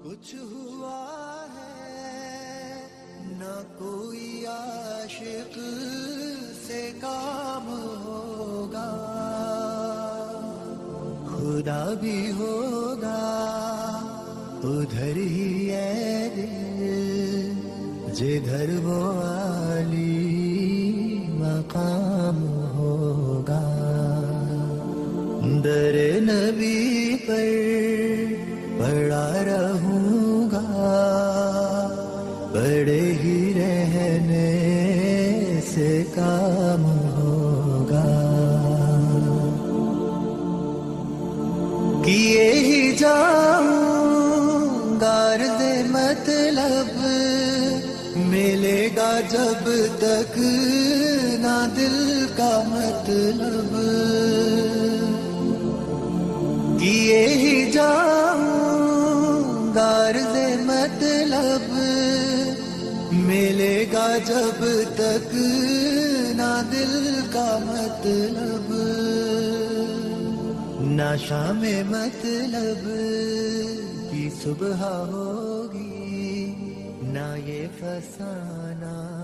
کچھ ہوا ہے نہ کوئی عاشق سے کام ہوگا، خدا بھی ہوگا ادھر ہی ہے دل جدھر وہ عالی مقام ہوگا۔ در نبی پر پڑا رہوں گا، پڑے ہی رہنے سے کام ہوگا۔ کیے ہی جاؤں غرض مطلب، ملے گا جب تک نہ دل کا مطلب۔ کیے ہی جاؤں غرض مطلب، ملے گا جب تک نہ دل کا مطلب۔ نہ شام مطلب کی صبح ہوگی، نہ یہ فسانہ